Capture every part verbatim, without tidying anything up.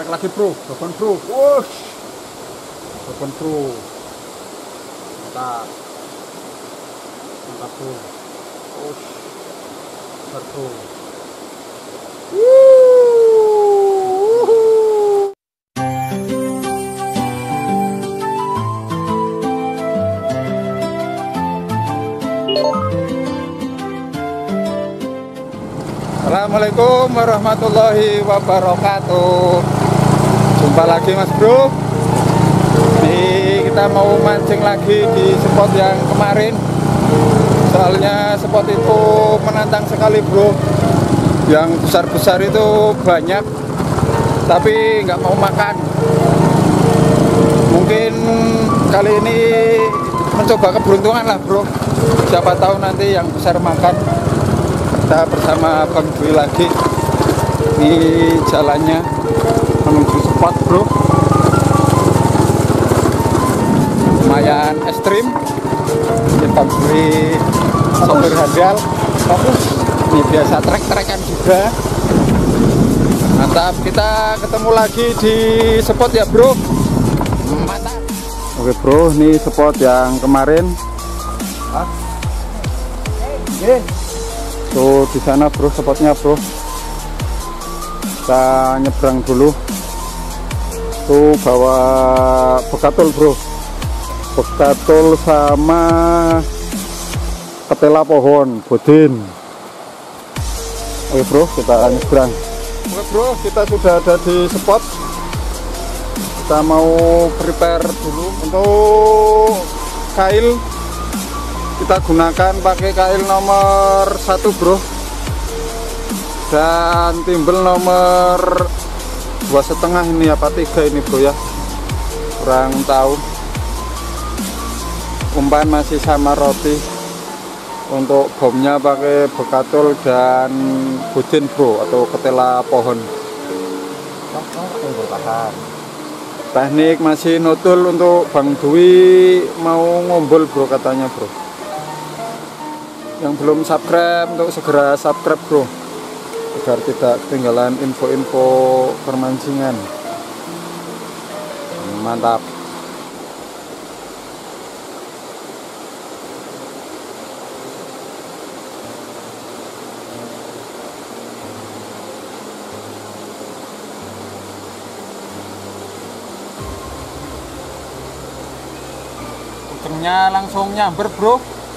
tarik lagi bro, babon bro, wush, babon bro, mantap, mantap bro, wush, besar bro. Assalamualaikum warahmatullahi wabarakatuh. Jumpa lagi mas bro. Ini kita mau mancing lagi di spot yang kemarin. Soalnya spot itu menantang sekali bro. Yang besar-besar itu banyak, tapi nggak mau makan. Mungkin kali ini mencoba keberuntungan lah bro. Siapa tahu nanti yang besar makan. Kita bersama Bang Dwi lagi. Ini jalannya menuju spot bro. Lumayan ekstrim. Ini Bang Dwi sopir handal. Ini biasa trek-trekan juga. Mantap, kita ketemu lagi di spot ya bro. Mantap. Oke bro, ini spot yang kemarin. Ah. Hey. Tuh di sana bro spotnya bro. Kita nyebrang dulu. Tuh bawa bekatul bro. Bekatul sama ketela pohon bodin. Oke bro, kita nyebrang. Oke bro, kita sudah ada di spot. Kita mau prepare dulu untuk kail. Kita gunakan pakai kail nomor satu bro, dan timbel nomor dua setengah ini apa tiga ini bro ya, kurang tahu. Umpan masih sama roti. Untuk bomnya pakai bekatul dan budin bro, atau ketela pohon. Teknik masih notul untuk Bang Dwi mau ngombol bro katanya bro. Yang belum subscribe untuk segera subscribe bro, agar tidak ketinggalan info-info permancingan. Mantap. Ujungnya langsung nyamber bro.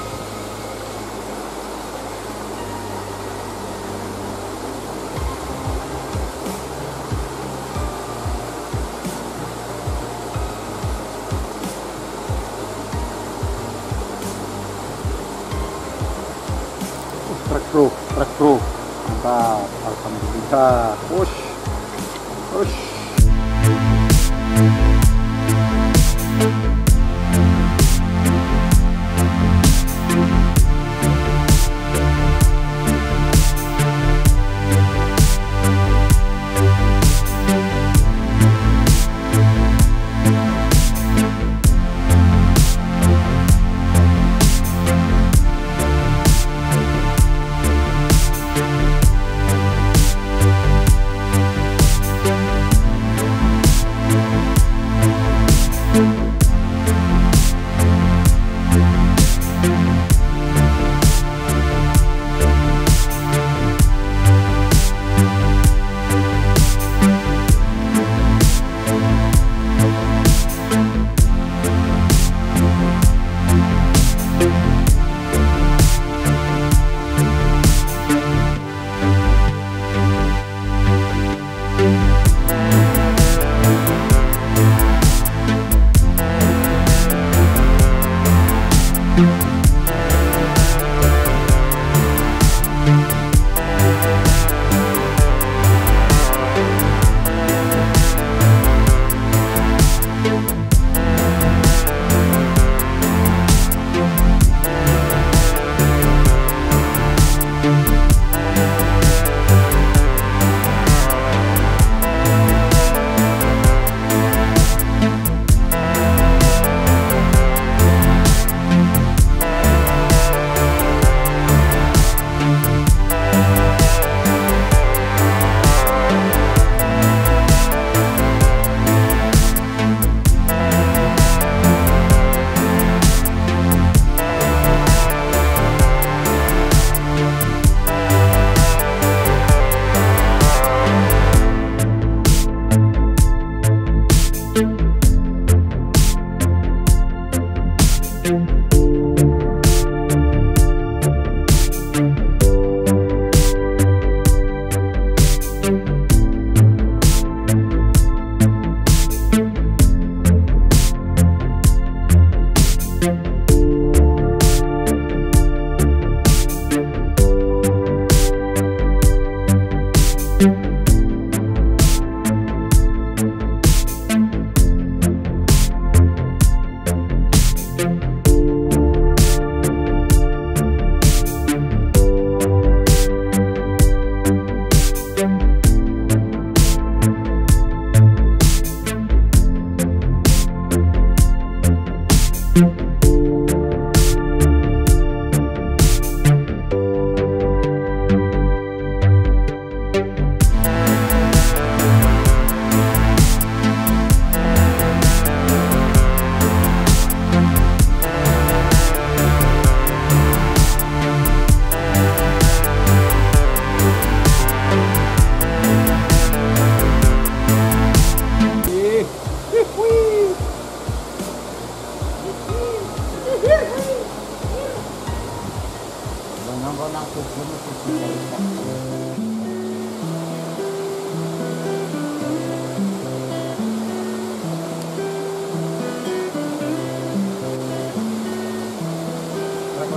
Trek bro, trek bro, mantap, alhamdulillah, push, push.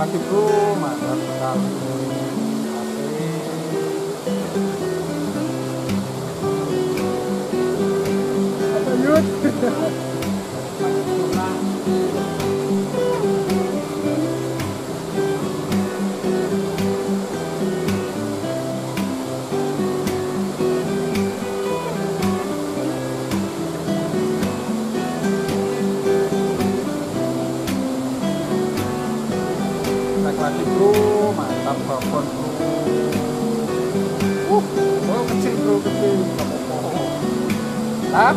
lagi bro, mantap sekali. Apa yud? Lagi bro, mantap babon bro. Uh, oh kecil bro, kecil. Tap.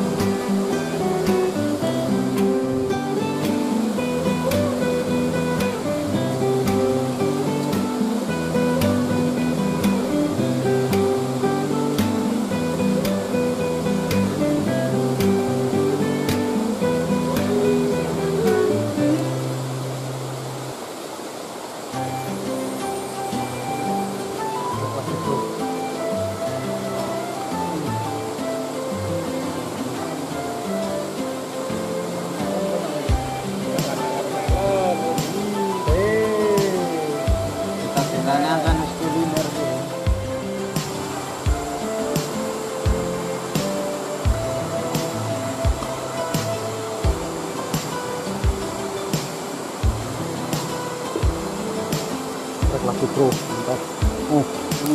Lagi bro, mantap. Oh, ini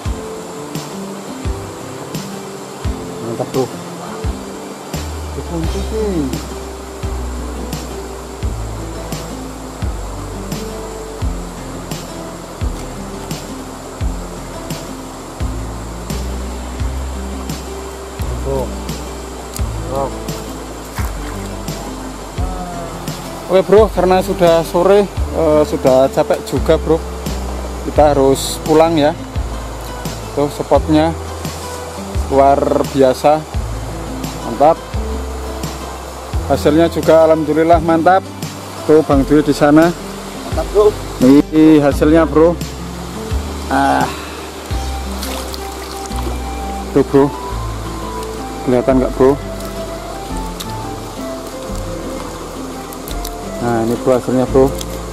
mantap bro. Dikunci sih. Bro, bro. Oke bro, karena sudah sore, uh, sudah capek juga bro. Kita harus pulang ya. Tuh spotnya luar biasa, mantap. Hasilnya juga alhamdulillah mantap. Tuh Bang Dwi di sana. Mantap bro. Ini hasilnya bro. Ah, tuh bro. Kelihatan nggak bro? Nah ini bro hasilnya bro.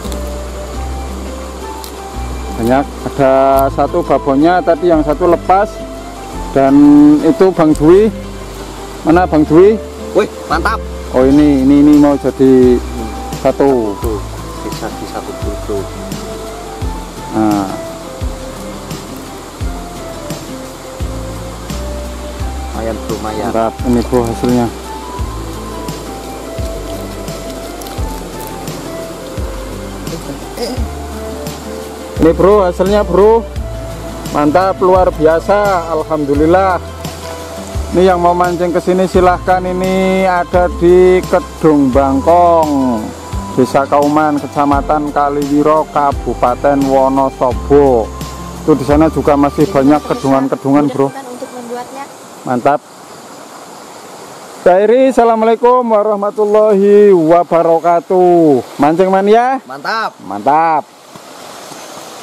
Banyak, ada satu babonnya tadi, yang satu lepas, dan itu Bang Dwi. Mana Bang Dwi? Wih mantap. Oh ini ini ini mau jadi satu. Bisa di satu bro. Nah, lumayan bro, lumayan. mantap ini bro hasilnya. Ini bro hasilnya bro, mantap luar biasa, alhamdulillah. Ini yang mau mancing ke sini silahkan, ini ada di Kedung Bangkong, Desa Kauman, Kecamatan Kaliwiro, Kabupaten Wonosobo. Itu di sana juga masih banyak kedungan-kedungan bro. Mantap. Dairi, assalamualaikum warahmatullahi wabarakatuh. Mancing mania? Mantap. Mantap.